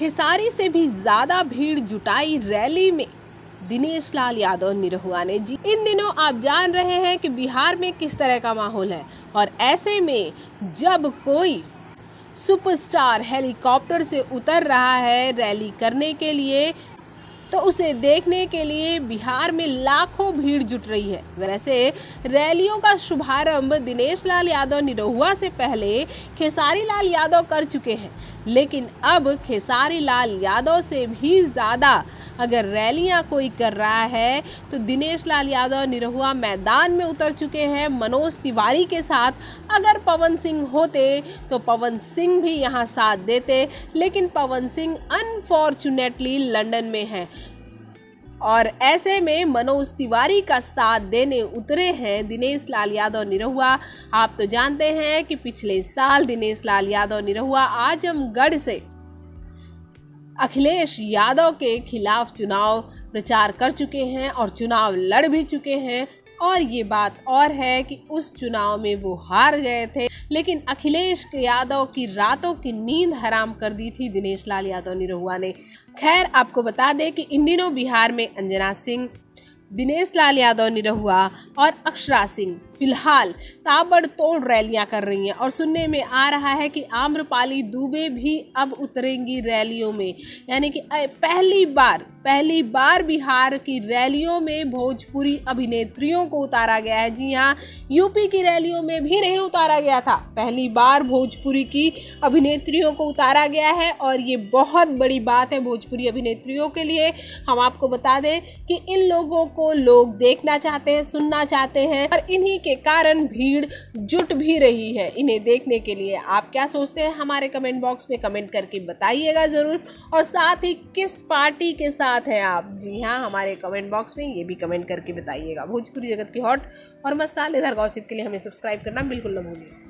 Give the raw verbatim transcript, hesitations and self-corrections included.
खेसारी से भी ज्यादा भीड़ जुटाई रैली में दिनेश लाल यादव निरहुआ ने। जी इन दिनों आप जान रहे हैं कि बिहार में किस तरह का माहौल है, और ऐसे में जब कोई सुपरस्टार हेलीकॉप्टर से उतर रहा है रैली करने के लिए, तो उसे देखने के लिए बिहार में लाखों भीड़ जुट रही है। वैसे रैलियों का शुभारंभ दिनेश लाल यादव निरहुआ से पहले खेसारी लाल यादव कर चुके हैं, लेकिन अब खेसारी लाल यादव से भी ज़्यादा अगर रैलियां कोई कर रहा है तो दिनेश लाल यादव निरहुआ मैदान में उतर चुके हैं मनोज तिवारी के साथ। अगर पवन सिंह होते तो पवन सिंह भी यहां साथ देते, लेकिन पवन सिंह अनफॉर्चुनेटली लंदन में हैं, और ऐसे में मनोज तिवारी का साथ देने उतरे हैं दिनेश लाल यादव निरहुआ। आप तो जानते हैं कि पिछले साल दिनेश लाल यादव निरहुआ आजमगढ़ से अखिलेश यादव के खिलाफ चुनाव प्रचार कर चुके हैं और चुनाव लड़ भी चुके हैं। और ये बात और है कि उस चुनाव में वो हार गए थे, लेकिन अखिलेश यादव की रातों की नींद हराम कर दी थी दिनेश लाल यादव निरहुआ ने। खैर आपको बता दें कि इन दिनों बिहार में अंजना सिंह, दिनेश लाल यादव निरहुआ और अक्षरा सिंह फिलहाल ताबड़तोड़ रैलियां कर रही हैं, और सुनने में आ रहा है कि आम्रपाली दुबे भी अब उतरेंगी रैलियों में। यानी कि पहली बार पहली बार बिहार की रैलियों में भोजपुरी अभिनेत्रियों को उतारा गया है। जी हाँ, यूपी की रैलियों में भी नहीं उतारा गया था, पहली बार भोजपुरी की अभिनेत्रियों को उतारा गया है, और ये बहुत बड़ी बात है भोजपुरी अभिनेत्रियों के लिए। हम आपको बता दें कि इन लोगों को लोग देखना चाहते हैं, सुनना चाहते हैं, और इन्हीं के कारण भीड़ जुट भी रही है इन्हें देखने के लिए। आप क्या सोचते हैं हमारे कमेंट बॉक्स में कमेंट करके बताइएगा ज़रूर, और साथ ही किस पार्टी के साथ है आप। जी हाँ, हमारे कमेंट बॉक्स में ये भी कमेंट करके बताइएगा। भोजपुरी जगत की हॉट और मसालेदार गॉसिप के लिए हमें सब्सक्राइब करना बिल्कुल न भूलिए।